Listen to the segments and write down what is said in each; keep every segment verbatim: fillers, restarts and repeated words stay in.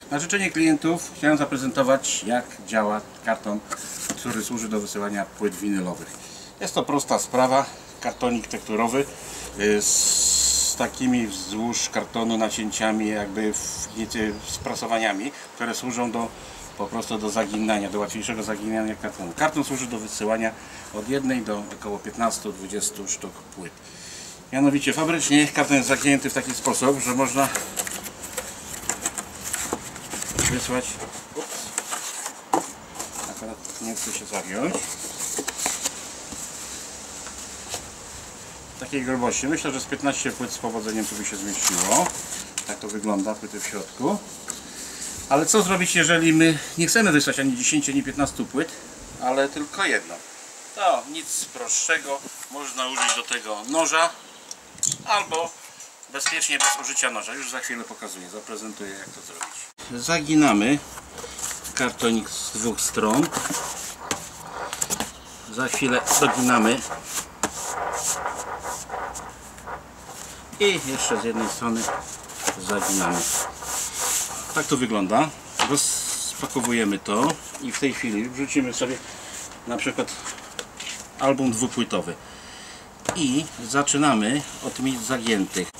Na życzenie klientów chciałem zaprezentować, jak działa karton, który służy do wysyłania płyt winylowych. Jest to prosta sprawa, kartonik tekturowy z takimi wzdłuż kartonu nacięciami, jakby sprasowaniami, które służą do po prostu do zaginania, do łatwiejszego zaginania kartonu. Karton służy do wysyłania od jednej do około piętnastu do dwudziestu sztuk płyt. Mianowicie fabrycznie karton jest zagięty w taki sposób, że można wysłać, ups, akurat nie chcę się zagiąć, takiej grubości. Myślę, że z piętnaście płyt z powodzeniem tu by się zmieściło. Tak to wygląda, płyty w środku. Ale co zrobić, jeżeli my nie chcemy wysłać ani dziesięciu, ani piętnastu płyt, ale tylko jedną? To nic prostszego, można użyć do tego noża albo bezpiecznie bez użycia noża. Już za chwilę pokazuję, zaprezentuję, jak to zrobić. Zaginamy kartonik z dwóch stron. Za chwilę doginamy i jeszcze z jednej strony zaginamy. Tak to wygląda. Rozpakowujemy to i w tej chwili wrzucimy sobie na przykład album dwupłytowy i zaczynamy od miejsc zagiętych.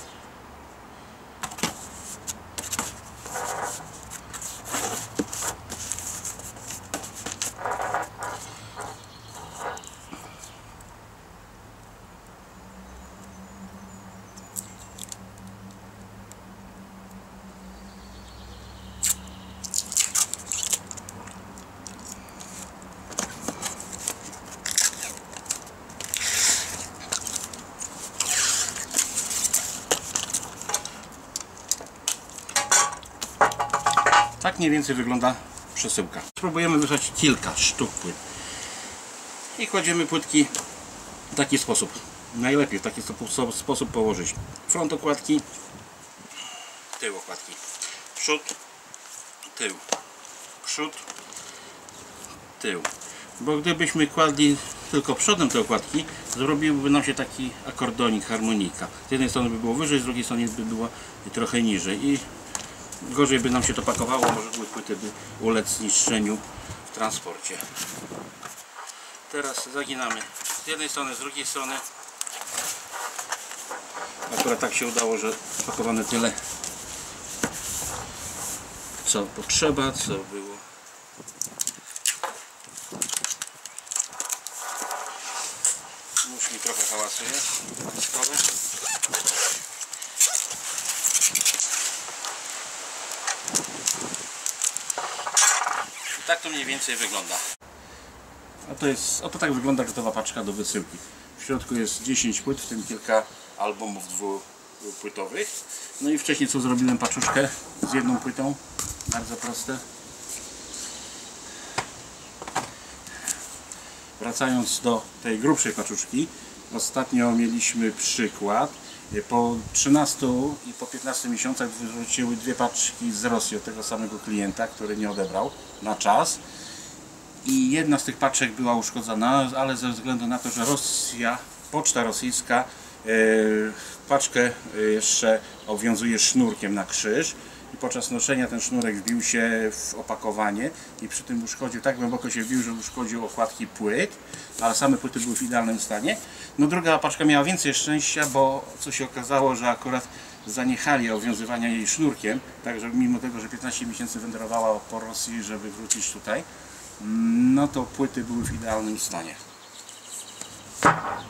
Tak mniej więcej wygląda przesyłka. Spróbujemy wysłać kilka sztuk płyt. I kładziemy płytki w taki sposób. Najlepiej w taki sposób położyć. Front okładki, tył okładki. Przód, tył. Przód, tył. Bo gdybyśmy kładli tylko przodem te okładki, zrobiłby nam się taki akordonik, harmonika. Z jednej strony by było wyżej, z drugiej strony by było trochę niżej. I gorzej by nam się to pakowało, może płyty by ulec zniszczeniu w transporcie. Teraz zaginamy z jednej strony, z drugiej strony. Akurat tak się udało, że pakowane tyle, co potrzeba, co było. Nóż mi trochę hałasuje. Tak to mniej więcej wygląda. A to jest, oto tak wygląda gotowa paczka do wysyłki. W środku jest dziesięć płyt, w tym kilka albumów dwupłytowych. No i wcześniej co zrobiłem paczuszkę z jedną płytą. Bardzo proste. Wracając do tej grubszej paczuszki. Ostatnio mieliśmy przykład. Po trzynastu i po piętnastu miesiącach wróciły dwie paczki z Rosji od tego samego klienta, który nie odebrał na czas. I jedna z tych paczek była uszkodzona, ale ze względu na to, że Rosja, poczta rosyjska e, paczkę jeszcze obwiązuje sznurkiem na krzyż i podczas noszenia ten sznurek wbił się w opakowanie i przy tym uszkodził, tak głęboko się wbił, że uszkodził okładki płyt, ale same płyty były w idealnym stanie. No druga paczka miała więcej szczęścia, bo co się okazało, że akurat zaniechali owiązywania jej sznurkiem, także mimo tego, że piętnaście miesięcy wędrowała po Rosji, żeby wrócić tutaj, no to płyty były w idealnym stanie.